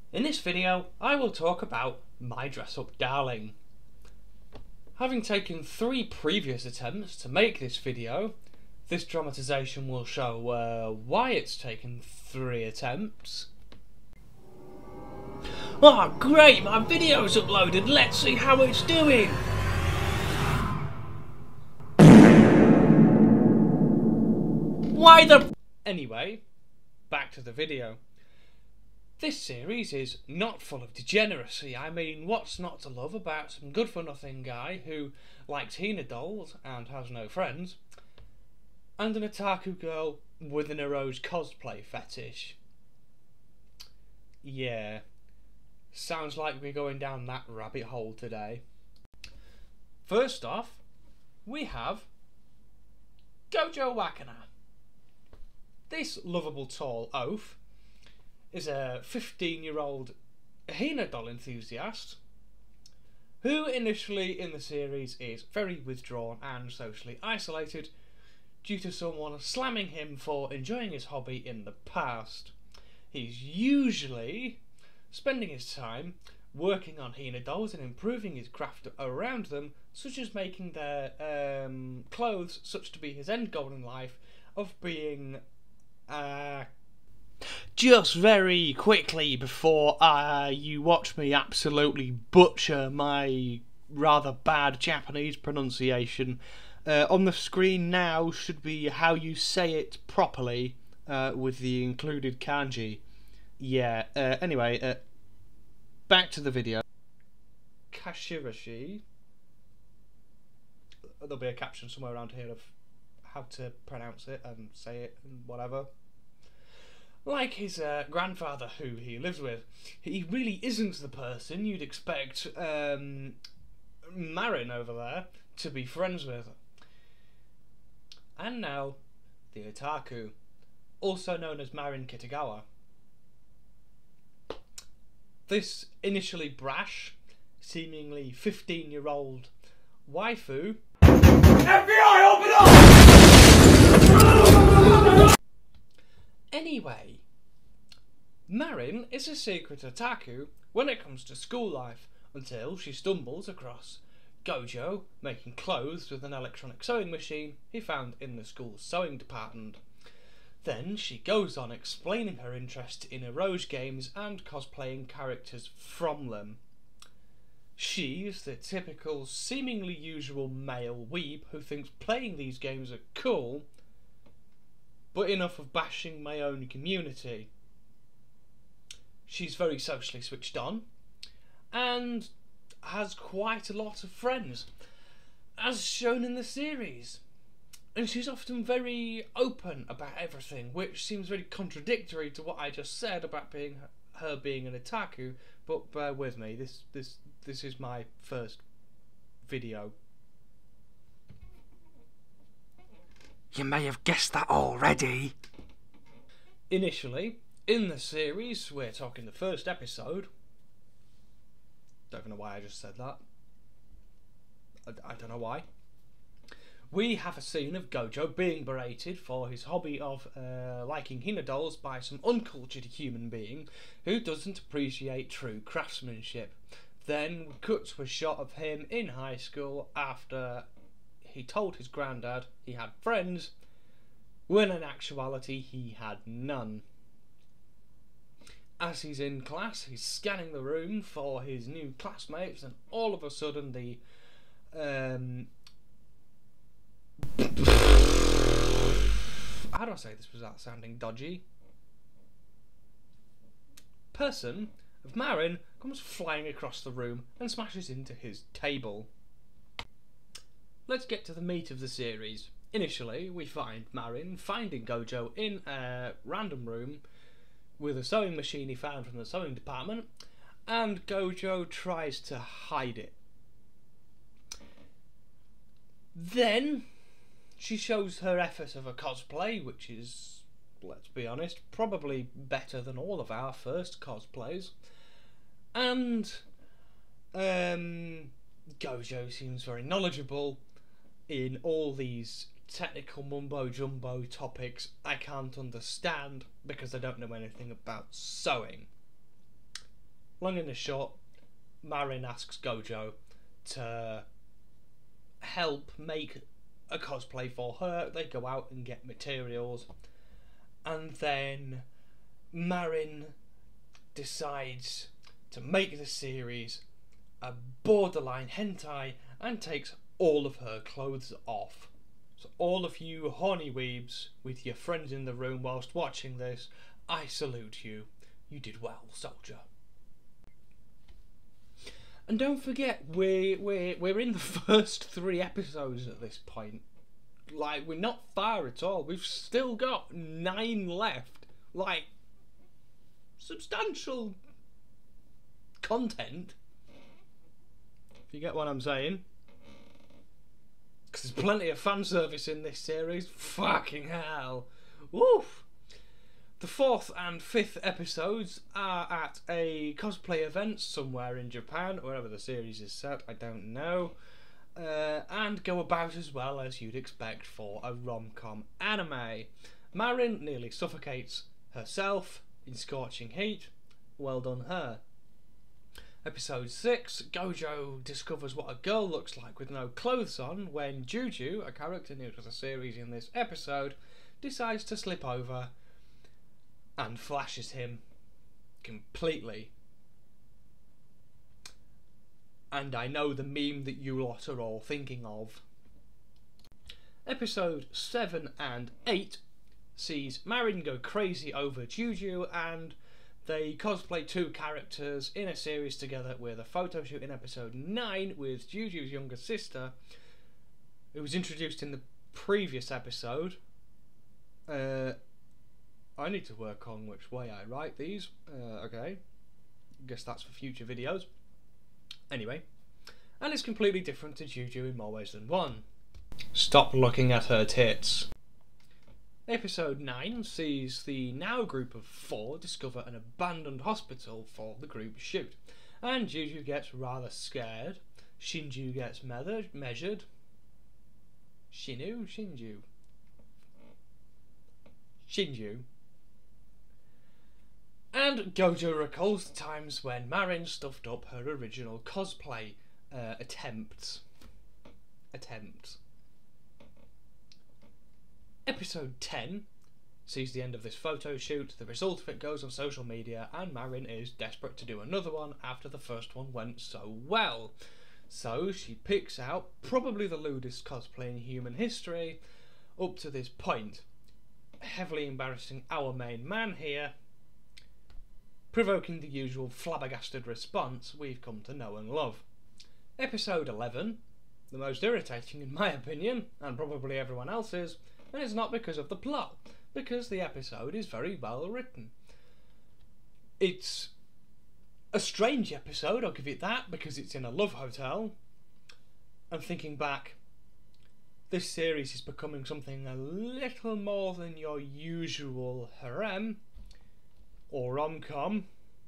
In this video, I will talk about My Dress Up Darling. Having taken 3 previous attempts to make this video, this dramatisation will show why it's taken 3 attempts. Oh great, my video's uploaded, let's see how it's doing! Why the... Anyway, back to the video. This series is not full of degeneracy. I mean, what's not to love about some good-for-nothing guy who likes Hina dolls and has no friends, and an otaku girl with an Eroge cosplay fetish? Yeah, sounds like we're going down that rabbit hole today. First off, we have Gojo Wakana. This lovable tall oaf is a 15-year-old Hina doll enthusiast who initially in the series is very withdrawn and socially isolated due to someone slamming him for enjoying his hobby in the past. He's usually spending his time working on Hina dolls and improving his craft around them, such as making their clothes such to be his end goal in life of being just very quickly before you watch me absolutely butcher my rather bad Japanese pronunciation, on the screen now should be how you say it properly with the included kanji. Yeah, anyway, back to the video. Kashirashi. There'll be a caption somewhere around here of how to pronounce it and say it and whatever. Like his grandfather who he lives with, he really isn't the person you'd expect Marin over there to be friends with. And now, the otaku, also known as Marin Kitagawa. This initially brash, seemingly 15-year-old waifu... FBI, open up! Anyway, Marin is a secret otaku when it comes to school life, until she stumbles across Gojo making clothes with an electronic sewing machine he found in the school's sewing department. Then she goes on explaining her interest in Eroge games and cosplaying characters from them. She's the typical, seemingly usual male weeb who thinks playing these games are cool, but enough of bashing my own community. She's very socially switched on and has quite a lot of friends, as shown in the series. And she's often very open about everything, which seems very contradictory to what I just said about her being an otaku, but bear with me, this is my first video. You may have guessed that already. Initially, in the series, we're talking the first episode. Don't know why I just said that. I don't know why. We have a scene of Gojo being berated for his hobby of liking Hina dolls by some uncultured human being who doesn't appreciate true craftsmanship. Then we cut to a shot of him in high school after he told his granddad he had friends, when in actuality he had none. As he's in class, he's scanning the room for his new classmates, and all of a sudden the how do I say this without sounding dodgy? Person of Marin comes flying across the room and smashes into his table. Let's get to the meat of the series. Initially, we find Marin finding Gojo in a random room with a sewing machine he found from the sewing department, and Gojo tries to hide it. Then she shows her effort of a cosplay, which is, let's be honest, probably better than all of our first cosplays. And Gojo seems very knowledgeable in all these technical mumbo jumbo topics I can't understand because I don't know anything about sewing. long and the short, Marin asks Gojo to help make a cosplay for her. They go out and get materials, and then Marin decides to make the series a borderline hentai and takes all of her clothes off. So all of you horny weebs with your friends in the room whilst watching this, I salute you. You did well, soldier. And don't forget, we're in the first 3 episodes at this point. Like, we're not far at all. We've still got 9 left. Like, substantial content. If you get what I'm saying. Because there's plenty of fan service in this series. Fucking hell. Woof. The 4th and 5th episodes are at a cosplay event somewhere in Japan, wherever the series is set, I don't know. And go about as well as you'd expect for a rom-com anime. Marin nearly suffocates herself in scorching heat. Well done her. Episode 6, Gojo discovers what a girl looks like with no clothes on when Juju, a character new to the series in this episode, decides to slip over and flashes him completely. And I know the meme that you lot are all thinking of. Episode 7 and 8 sees Marin go crazy over Juju, and they cosplay 2 characters in a series together with a photo shoot in episode 9 with Juju's younger sister, who was introduced in the previous episode. I need to work on which way I write these. Okay. Guess that's for future videos. Anyway. And it's completely different to Juju in more ways than one. Stop looking at her tits. Episode 9 sees the now group of 4 discover an abandoned hospital for the group shoot. And Juju gets rather scared. Shinju gets measured. Shinju. And Gojo recalls the times when Marin stuffed up her original cosplay attempts. Episode 10 sees the end of this photo shoot. The result of it goes on social media, and Marin is desperate to do another one after the first one went so well. So she picks out probably the lewdest cosplay in human history up to this point, heavily embarrassing our main man here, provoking the usual flabbergasted response we've come to know and love. Episode 11, the most irritating in my opinion, and probably everyone else's, and it's not because of the plot, because the episode is very well written. It's a strange episode, I'll give it that, because it's in a love hotel. And thinking back, this series is becoming something a little more than your usual harem or rom-com.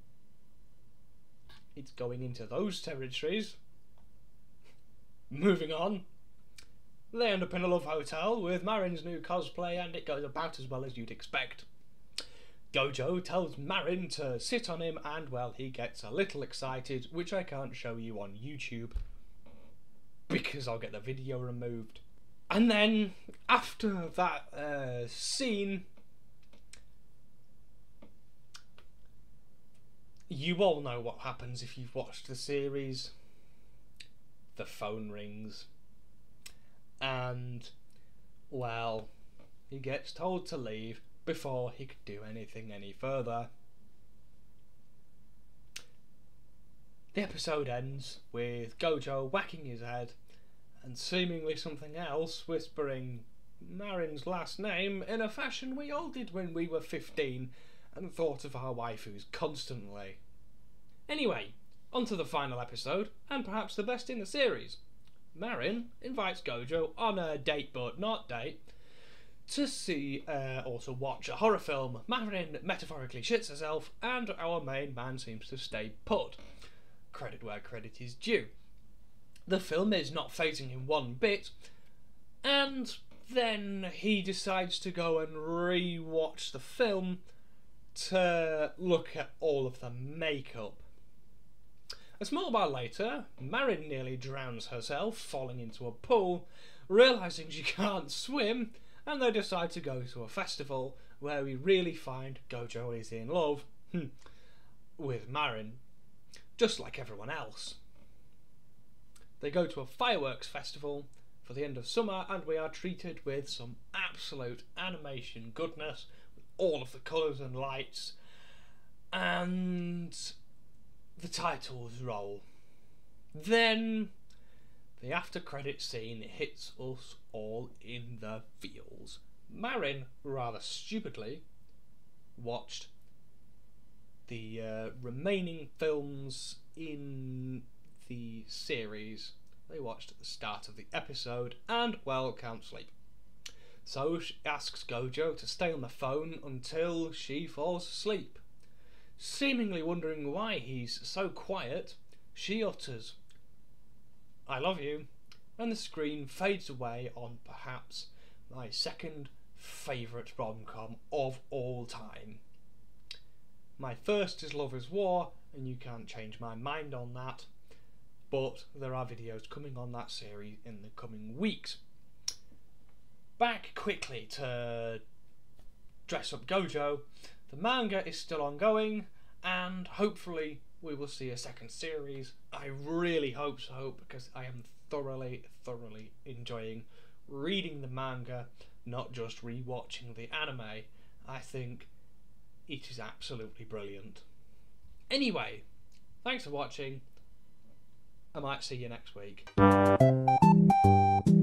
It's going into those territories. Moving on. They end up in a love hotel with Marin's new cosplay, and it goes about as well as you'd expect. Gojo tells Marin to sit on him, and well, he gets a little excited, which I can't show you on YouTube because I'll get the video removed. And then after that scene, you all know what happens if you've watched the series. The phone rings. And, well, he gets told to leave before he could do anything any further. The episode ends with Gojo whacking his head and seemingly something else whispering Marin's last name in a fashion we all did when we were 15 and thought of our waifus constantly. Anyway, on to the final episode, and perhaps the best in the series. Marin invites Gojo on a date but not date to see or to watch a horror film. Marin metaphorically shits herself, and our main man seems to stay put. Credit where credit is due. The film is not phasing him one bit, and then he decides to go and re-watch the film to look at all of the makeup. A small while later, Marin nearly drowns herself, falling into a pool, realising she can't swim, and they decide to go to a festival where we really find Gojo is in love with Marin, just like everyone else. They go to a fireworks festival for the end of summer, and we are treated with some absolute animation goodness, with all of the colours and lights, and the titles roll. Then the after credit scene hits us all in the feels. Marin, rather stupidly, watched the remaining films in the series. They watched at the start of the episode and, well, can't sleep. So she asks Gojo to stay on the phone until she falls asleep. Seemingly wondering why he's so quiet, she utters, "I love you," and the screen fades away on perhaps my second favourite rom-com of all time. My first is Love is War, and you can't change my mind on that, but there are videos coming on that series in the coming weeks. Back quickly to Dress Up Gojo. The manga is still ongoing, and hopefully we will see a second series. I really hope so, because I am thoroughly enjoying reading the manga, not just rewatching the anime. I think it is absolutely brilliant. Anyway, thanks for watching. I might see you next week.